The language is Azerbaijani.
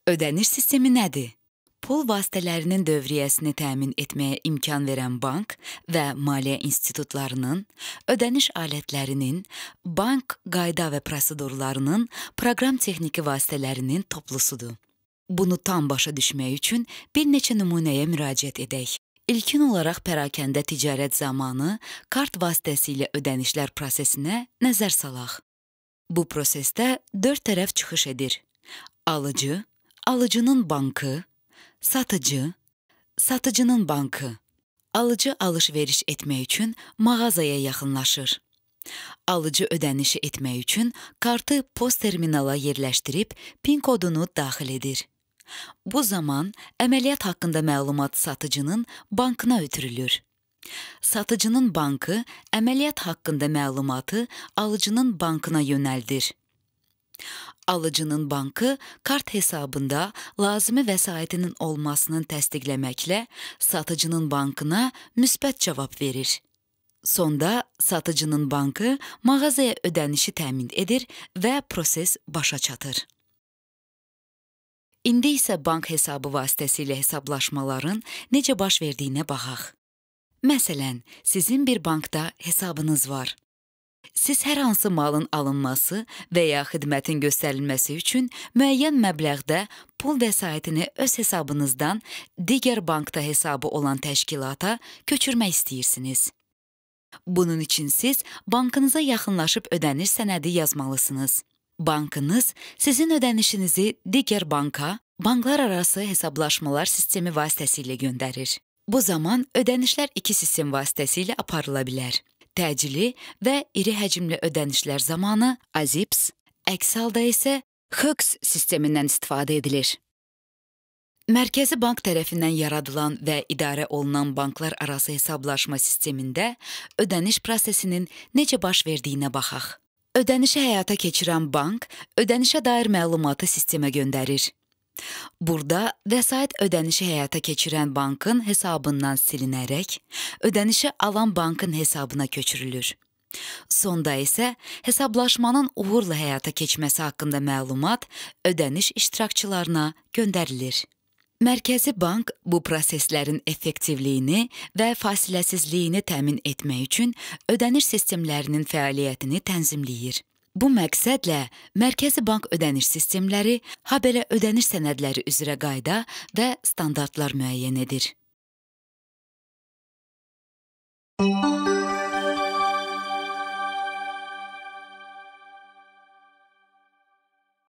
Ödəniş sistemi nədir? Pul vasitələrinin dövriyyəsini təmin etməyə imkan verən bank və maliyyə institutlarının, ödəniş alətlərinin, bank qayda və prosedurlarının, proqram texniki vasitələrinin toplusudur. Bunu tam başa düşmək üçün bir neçə nümunəyə müraciət edək. İlkin olaraq pərakəndə ticarət zamanı kart vasitəsilə ödənişlər prosesinə nəzər salaq. Bu prosesdə 4 tərəf çıxış edir. Alıcı, alıcının bankı, satıcı, satıcının bankı. Alıcı alış-veriş etmək üçün mağazaya yaxınlaşır. Alıcı ödənişi etmək üçün kartı post terminala yerləşdirib PIN kodunu daxil edir. Bu zaman əməliyyat haqqında məlumat satıcının bankına ötürülür. Satıcının bankı əməliyyat haqqında məlumatı alıcının bankına yönəldir. Alıcının bankı kart hesabında lazımi vəsaitinin olmasını təsdiqləməklə satıcının bankına müsbət cavab verir. Sonda satıcının bankı mağazaya ödənişi təmin edir və proses başa çatır. İndi isə bank hesabı vasitəsilə hesablaşmaların necə baş verdiyinə baxaq. Məsələn, sizin bir bankda hesabınız var. Siz hər hansı malın alınması və ya xidmətin göstərilməsi üçün müəyyən məbləğdə pul vəsaitini öz hesabınızdan digər bankda hesabı olan təşkilata köçürmək istəyirsiniz. Bunun üçün siz bankınıza yaxınlaşıb ödəniş sənədi yazmalısınız. Bankınız sizin ödənişinizi digər banka, banklar arası hesablaşmalar sistemi vasitəsilə göndərir. Bu zaman ödənişlər iki sistem vasitəsilə aparıla bilər. Təcili və iri həcmli ödənişlər zamanı AZIPS, əks halda isə XOX sistemindən istifadə edilir. Mərkəzi bank tərəfindən yaradılan və idarə olunan banklar arası hesablaşma sistemində ödəniş prosesinin necə baş verdiyinə baxaq. Ödənişi həyata keçirən bank ödənişə dair məlumatı sistemə göndərir. Burada vəsait ödənişi həyata keçirən bankın hesabından silinərək, ödənişi alan bankın hesabına köçürülür. Sonda isə hesablaşmanın uğurla həyata keçməsi haqqında məlumat ödəniş iştirakçılarına göndərilir. Mərkəzi bank bu proseslərin effektivliyini və fasiləsizliyini təmin etmək üçün ödəniş sistemlərinin fəaliyyətini tənzimləyir. Bu məqsədlə Mərkəzi bank ödəniş sistemləri, habelə ödəniş sənədləri üzrə qayda və standartlar müəyyən edir.